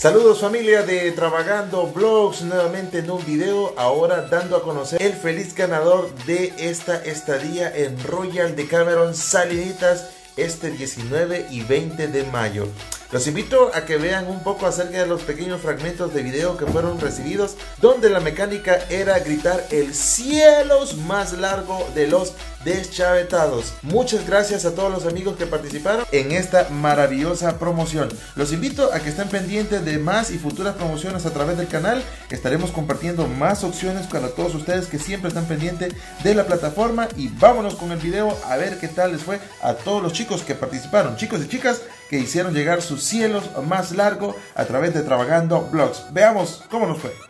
Saludos familia de Travagando Vlogs, nuevamente en un video, ahora dando a conocer el feliz ganador de esta estadía en Royal Decameron Salinitas este 19 y 20 de mayo. Los invito a que vean un poco acerca de los pequeños fragmentos de video que fueron recibidos, donde la mecánica era gritar el cielos más largo de los deschavetados. Muchas gracias a todos los amigos que participaron en esta maravillosa promoción. Los invito a que estén pendientes de más y futuras promociones a través del canal. Estaremos compartiendo más opciones para todos ustedes que siempre están pendientes de la plataforma. Y vámonos con el video a ver qué tal les fue a todos los chicos que participaron, chicos y chicas que hicieron llegar sus cielos más largo a través de Travagando Vlogs. Veamos cómo nos fue.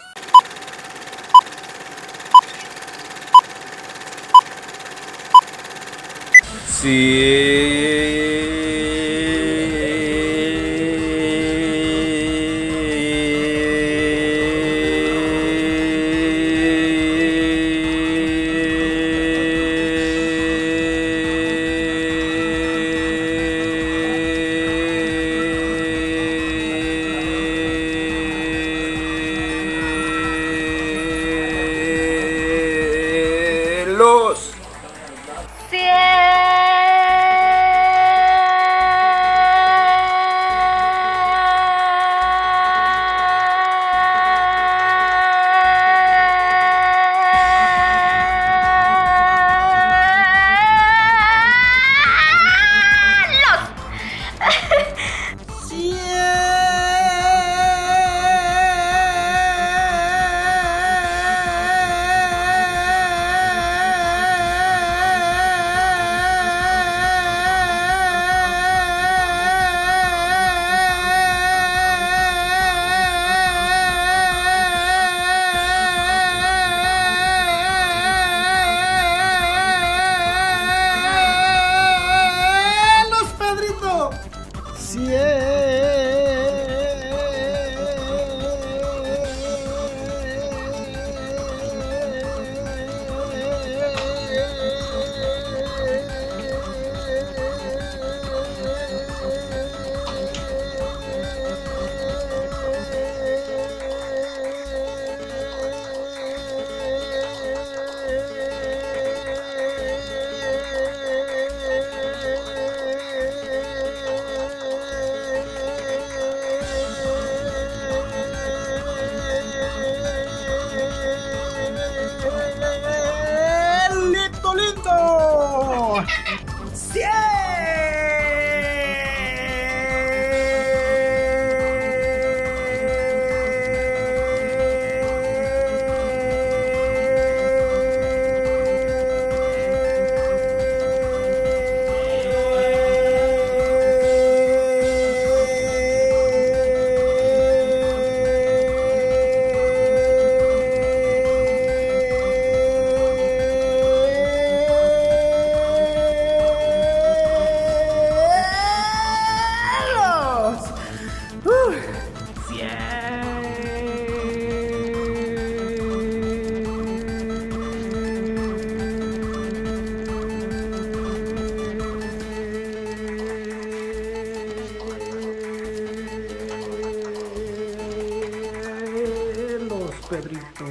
Pedrito.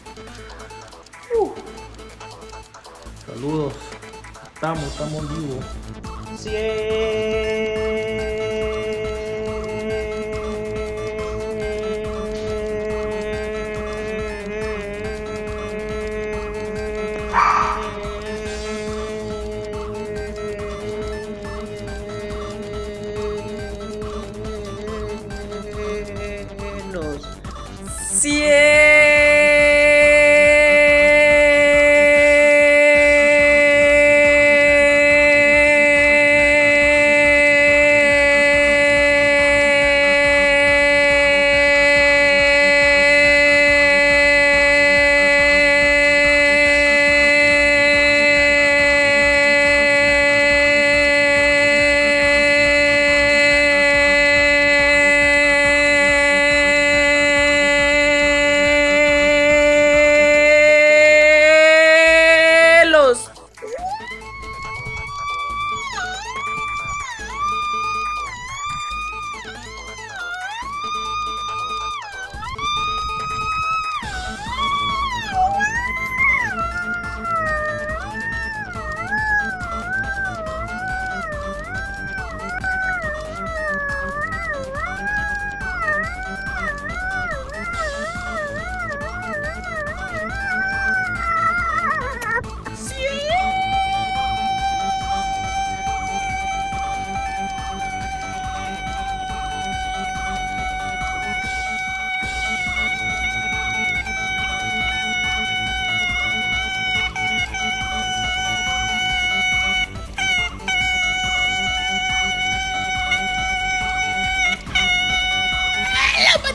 Saludos. Estamos vivos.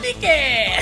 comunique.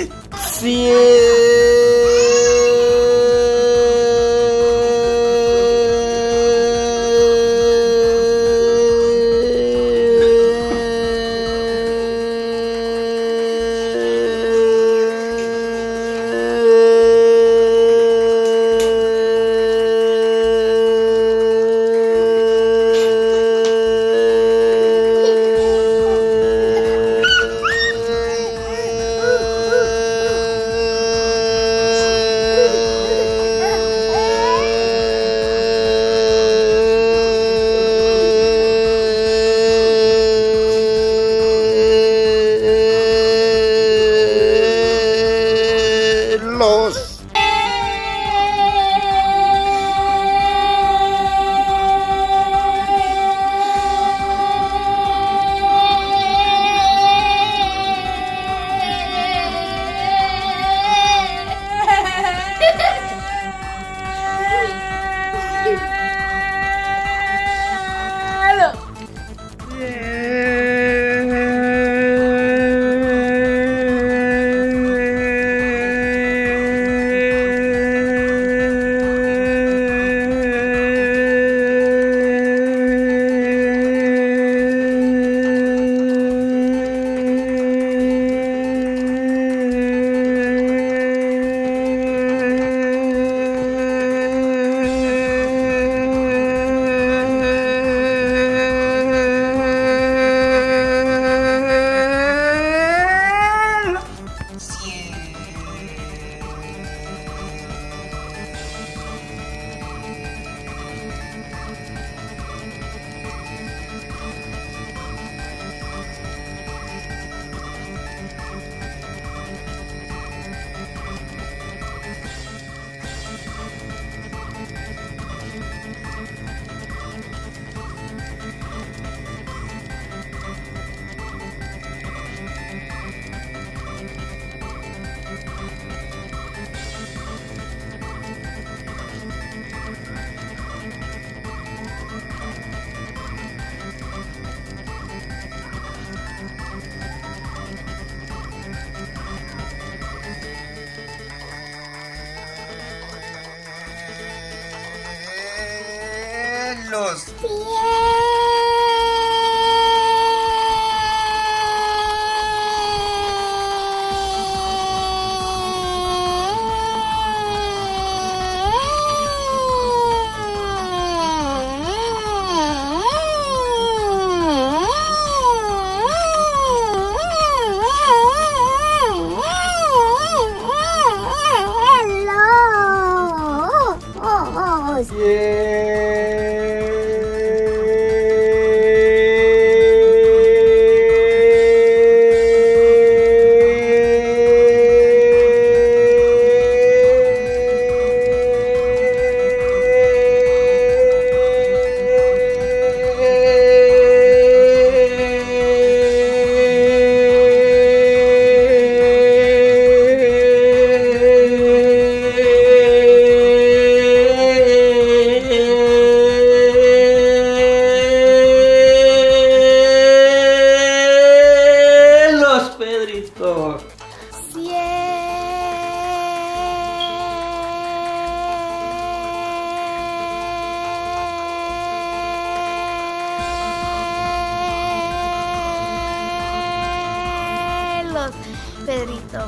Pedrito.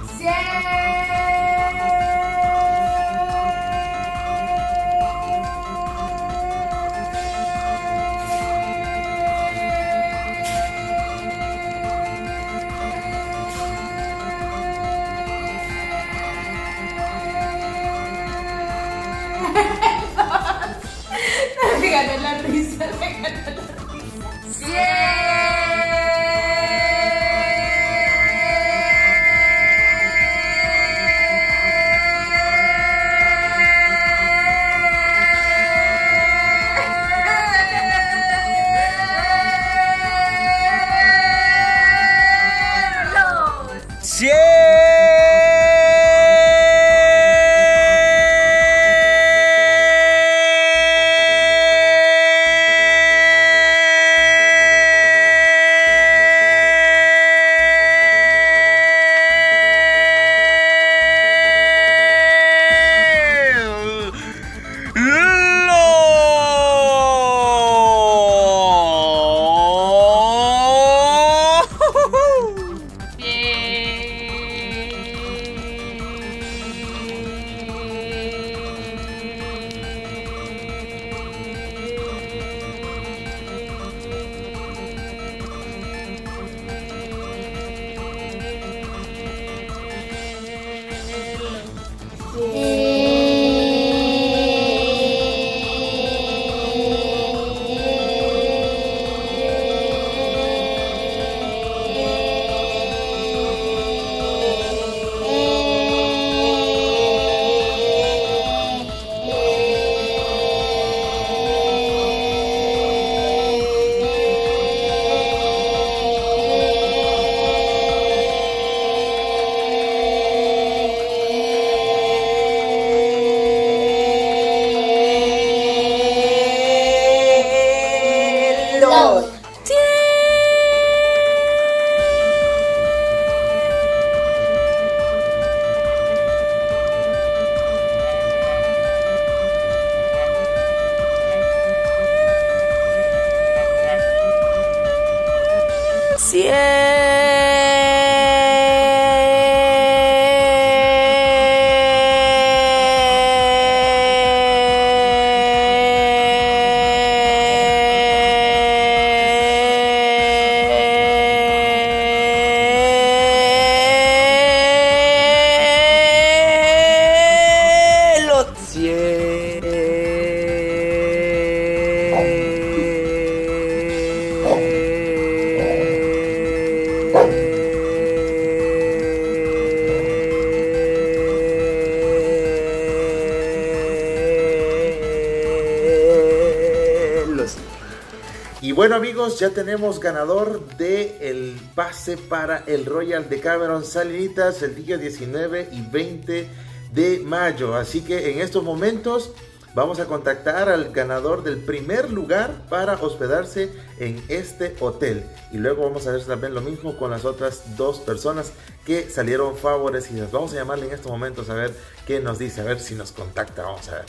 Me ganó la risa, me ganó la risa. Y bueno amigos, ya tenemos ganador del pase para el Royal de Cameron Salinitas el día 19 y 20 de mayo. Así que en estos momentos vamos a contactar al ganador del primer lugar para hospedarse en este hotel. Y luego vamos a hacer también lo mismo con las otras dos personas que salieron favorecidas. Vamos a llamarle en estos momentos a ver qué nos dice, a ver si nos contacta. Vamos a ver.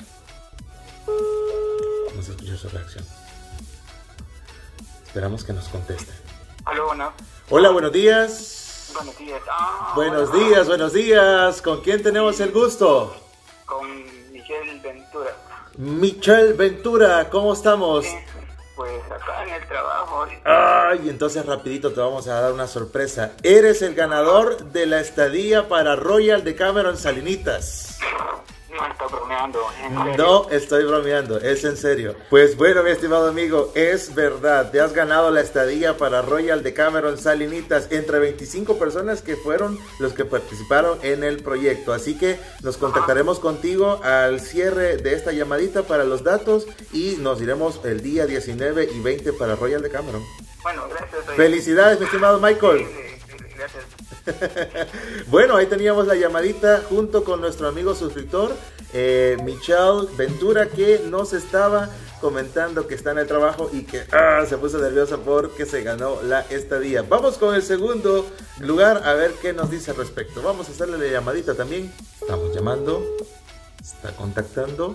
Vamos a escuchar su reacción. Esperamos que nos conteste. Aló, bueno. Hola, buenos días. Buenos días. Buenos días, buenos días. ¿Con quién tenemos el gusto? Con Michelle Ventura. Michelle Ventura, ¿cómo estamos? Pues acá en el trabajo ahorita. Ay, entonces rapidito te vamos a dar una sorpresa. Eres el ganador de la estadía para Royal de Cameron Salinitas. No está bromeando, en serio. No estoy bromeando, es en serio. Pues bueno, mi estimado amigo, es verdad. Te has ganado la estadía para Royal de Cameron Salinitas entre 25 personas que fueron los que participaron en el proyecto. Así que nos contactaremos contigo al cierre de esta llamadita para los datos y nos iremos el día 19 y 20 para Royal de Cameron. Bueno, gracias. Felicidades, mi estimado Michael. Sí, gracias. Bueno, ahí teníamos la llamadita junto con nuestro amigo suscriptor Michelle Ventura, que nos estaba comentando que está en el trabajo y que se puso nerviosa porque se ganó la estadía. Vamos con el segundo lugar a ver qué nos dice al respecto. Vamos a hacerle la llamadita también. Estamos llamando, está contactando.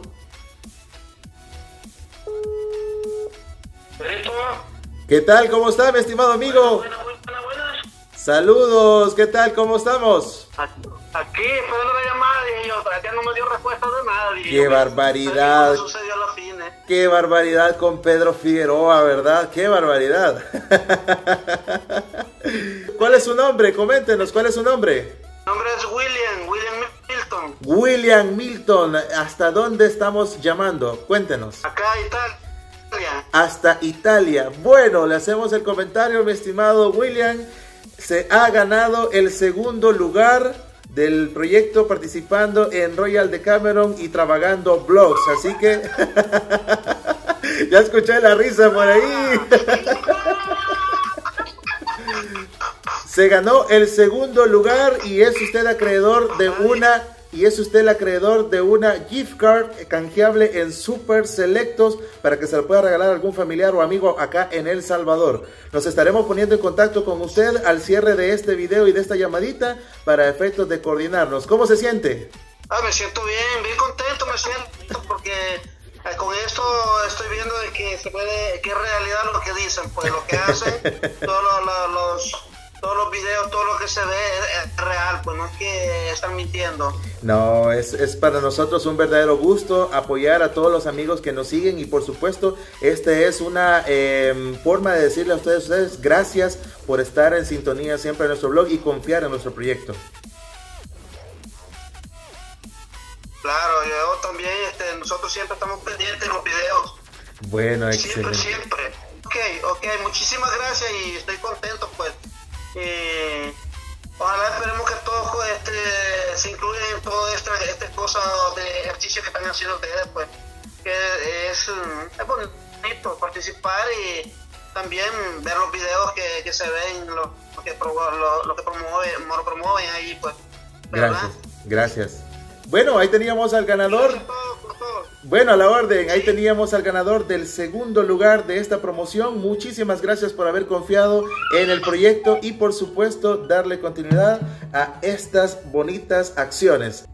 ¿Qué tal? ¿Cómo está, mi estimado amigo? Buenas. Saludos, ¿qué tal? ¿Cómo estamos? Aquí, esperando la llamada, dije yo, todavía no me dio respuesta de nada. Dije ¡Qué yo, barbaridad! ¿qué sucedió a los fines? ¡Qué barbaridad con Pedro Figueroa, verdad! ¡Qué barbaridad! ¿Cuál es su nombre? Coméntenos, ¿cuál es su nombre? Mi nombre es William Milton. William Milton, ¿hasta dónde estamos llamando? Cuéntenos. Acá, Italia. Hasta Italia. Bueno, le hacemos el comentario, mi estimado William. Se ha ganado el segundo lugar del proyecto participando en Royal de Cameron y trabajando vlogs. Así que ya escuché la risa por ahí. Se ganó el segundo lugar y es usted acreedor de una gift card canjeable en Super Selectos para que se lo pueda regalar a algún familiar o amigo acá en El Salvador. Nos estaremos poniendo en contacto con usted al cierre de este video y de esta llamadita para efectos de coordinarnos. ¿Cómo se siente? Me siento bien contento me siento porque con esto estoy viendo de que se puede, que es realidad lo que dicen, pues lo que hacen, todos los videos, todo lo que se ve es real, pues no es que están mintiendo. No, es para nosotros un verdadero gusto apoyar a todos los amigos que nos siguen y por supuesto, este es una forma de decirle a ustedes gracias por estar en sintonía siempre en nuestro blog y confiar en nuestro proyecto. Claro, yo también, nosotros siempre estamos pendientes de los videos. Bueno, excelente. Siempre. Ok, muchísimas gracias y estoy contento, pues. Ojalá esperemos que todos se incluyan en todas estas cosas de ejercicio que están haciendo ustedes, pues. Que es bonito participar y también ver los videos que se ven, lo que promueven ahí, pues. ¿Verdad? Gracias. Bueno, ahí teníamos al ganador. Bueno, a la orden, ahí teníamos al ganador del segundo lugar de esta promoción. Muchísimas gracias por haber confiado en el proyecto y por supuesto darle continuidad a estas bonitas acciones.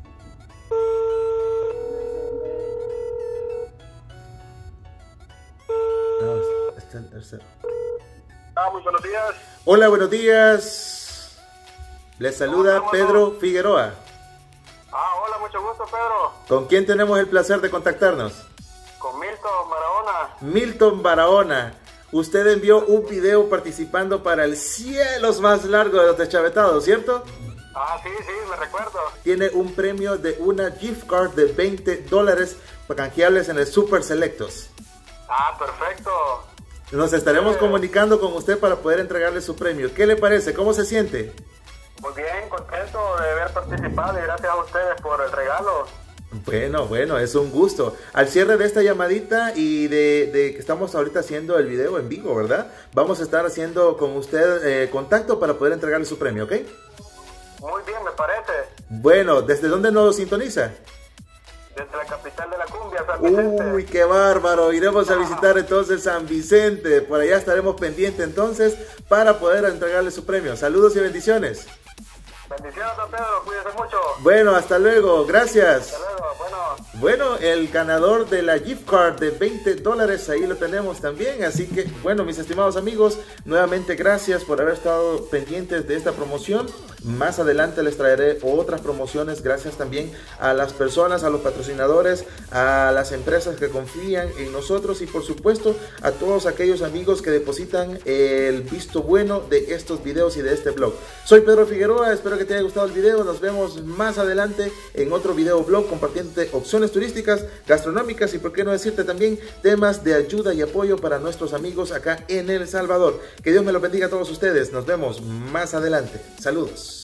Aló. Muy buenos días. Hola, buenos días. Les saluda Pedro Figueroa. Hola, mucho gusto, Pedro. ¿Con quién tenemos el placer de contactarnos? Con Milton Barahona. Milton Barahona. Usted envió un video participando para el Cielos Más Largo de los Deschavetados, ¿cierto? Sí, me recuerdo. Tiene un premio de una gift card de $20 canjeables en el Super Selectos. Perfecto. Nos estaremos comunicando con usted para poder entregarle su premio. ¿Qué le parece? ¿Cómo se siente? Muy bien, contento de haber participado y gracias a ustedes por el regalo. Bueno, es un gusto. Al cierre de esta llamadita y de que estamos ahorita haciendo el video en vivo, ¿verdad? Vamos a estar haciendo con usted contacto para poder entregarle su premio, ¿ok? Muy bien, me parece. Bueno, ¿desde dónde nos sintoniza? Desde la capital de la cumbia, San Vicente. Uy, qué bárbaro. Iremos a visitar entonces San Vicente. Por allá estaremos pendientes entonces para poder entregarle su premio. Saludos y bendiciones. Bendiciones, don Pedro. Cuídese mucho. Bueno, hasta luego. Gracias. Hasta luego. Bueno, el ganador de la gift card de $20, ahí lo tenemos también. Así que, bueno, mis estimados amigos, nuevamente gracias por haber estado pendientes de esta promoción. Más adelante les traeré otras promociones. Gracias también a las personas, a los patrocinadores, a las empresas que confían en nosotros y por supuesto a todos aquellos amigos que depositan el visto bueno de estos videos y de este blog. Soy Pedro Figueroa, espero que te haya gustado el video. Nos vemos más adelante en otro video blog compartiéndote opciones turísticas, gastronómicas y por qué no decirte también temas de ayuda y apoyo para nuestros amigos acá en El Salvador. Que Dios me los bendiga a todos ustedes. Nos vemos más adelante. Saludos.